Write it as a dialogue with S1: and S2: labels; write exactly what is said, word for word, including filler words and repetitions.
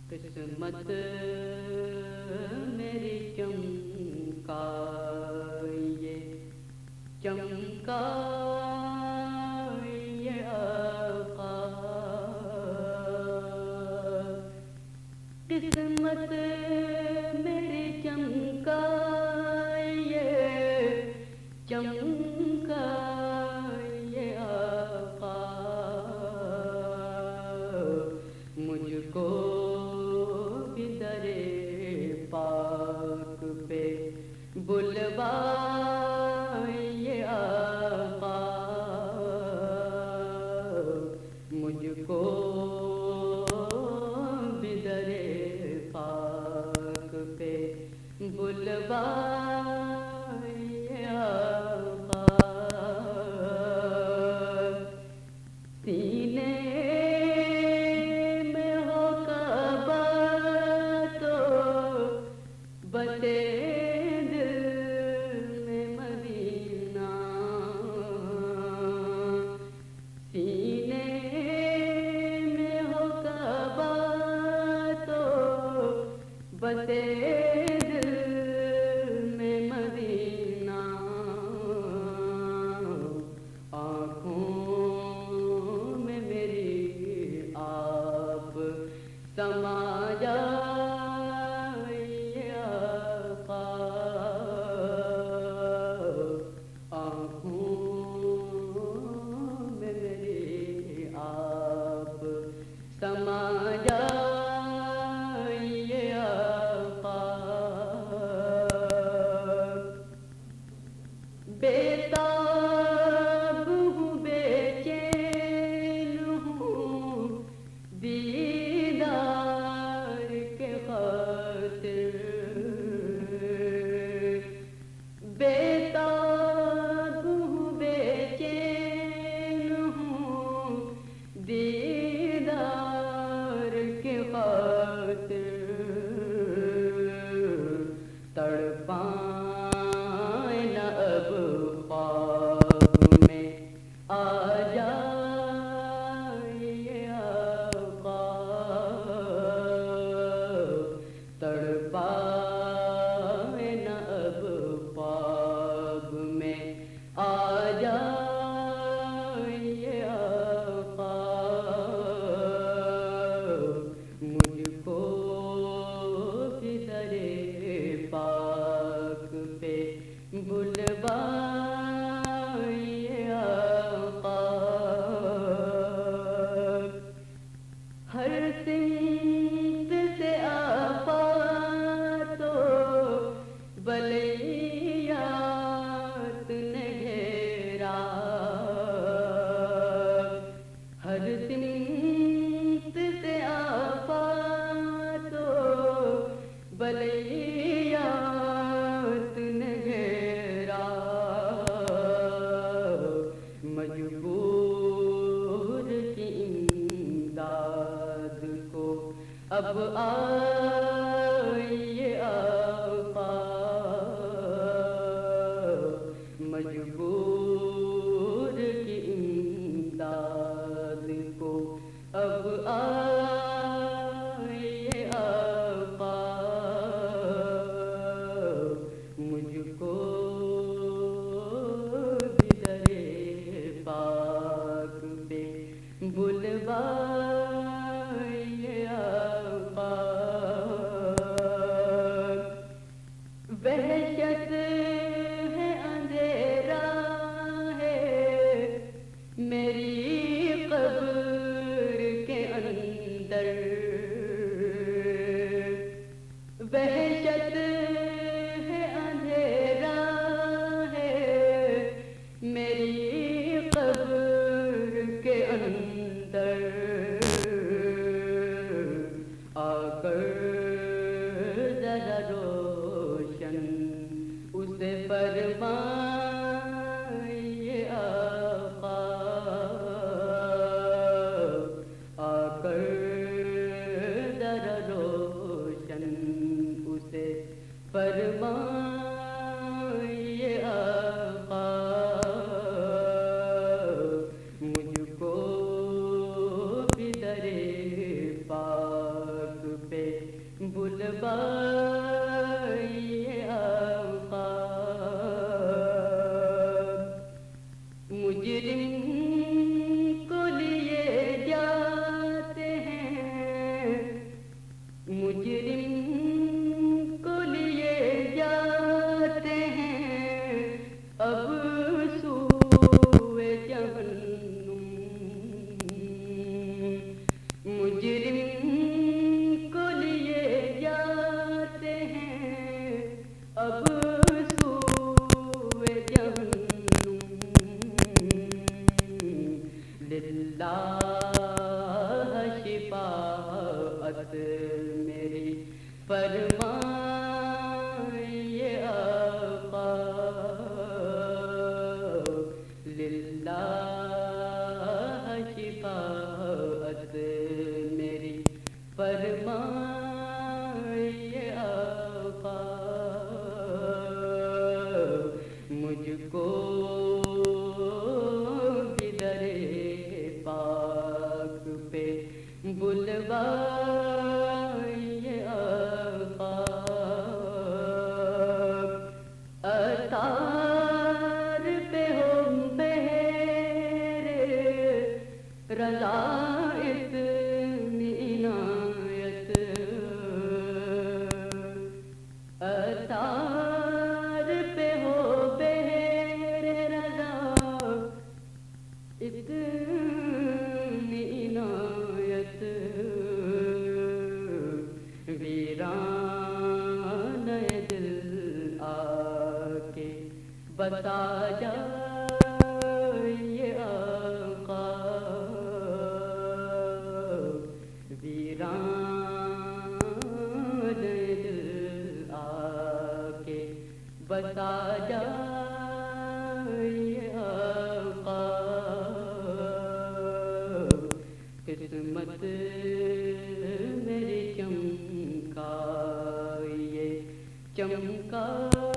S1: قسمت میری چمکا یہ چمکا یہ آقا، قسمت میری چمکا یہ چمکا یہ آقا، مجھ کو بھی در پاک پہ بلوا یہ آقا، مجھ کو بھی در پاک پہ بلوا یہ آقا، سینے میں ہو کعبہ تو بتے دل میں مدینہ، سینے میں ہو کعبہ تو بتے دل میں مدینہ، آنکھوں میں میری آپ سما جائے آقا، آنکھوں میں میری آپ سما جائے آقا، بیتاب ہوں بے چین ہوں دیدار کے خاطر، بیتاب ہوں بے چین ہوں دیدار کے خاطر، تڑپائیں نہ اب خواب میں آ جائے آقا، تڑپائیں نہ اب خواب میں آ جائے آقا، مجھ کو بھی در پاک پہ بلوائے آقا، ہر سمت سے آفات و بلیات نے گھیرا، ہر سمت سے آفات و بلیات نے گھیرا، مجبور کی امداد کو اب آئیے آقا، مجبور کی امداد کو اب آئیے آقا، مجھ کو بھی در پاک پہ بلوائے آقا، وحشت ہے اندھیرا ہے میری قبر کے اندر، وحشت ہے اندھیرا ہے میری قبر کے اندر، آ کر ذرا روشن اسے فرمائے آقا، آ کر ذرا روشن اسے فرمائے آقا، مجرم کو لیے جاتے ہیں، مجرم کو لیے جاتے ہیں اب سوئے جہنم، مجرم کو لیے جاتے ہیں اب سوئے جہنم، للہ شفاعت میری فرمائے آقا، للہ شفاعت میری فرمائے آقا، مجھ کو بھی در پاک پہ بلوائے آقا، اطہار پہ ہو مہر رضا اتنی عنایت، اطہار پہ ہو مہر رضا اتنی عنایت، ویران دل آ کے بتا جائے آقا، ویران دل آ کے بتا جائے آقا، قسمت میری چمکائیے چمکا